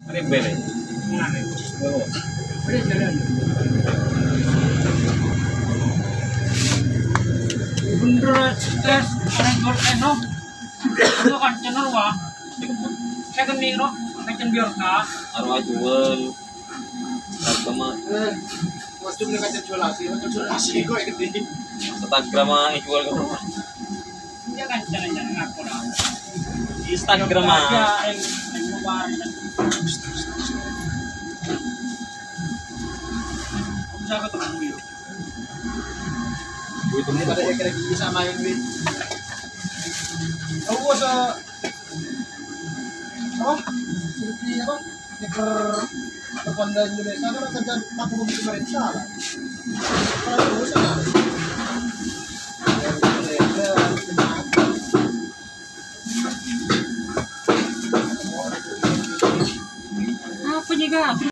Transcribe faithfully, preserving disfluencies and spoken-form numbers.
Rebel ya? Oh. Bener tes orang goreng no. Ano kan channel wa. Saya kan nih no, kan biar ka. Arwah jual. Sama Waktu mereka jual asli, mereka jual asli kok yang gede. Instagram jual ke rumah. Dia kan channel-channel ngaku dah. Instagram Ya, ah. yang yang kemarin. Bisa ketemu yuk. Itu Ini pada yang kira-kira sama yang ini. Aku sa apa? Seperti apa? Eker Perpanda Indonesia kan kerja pakai mobil pemerintah lah. Kalau itu usah. Apa juga?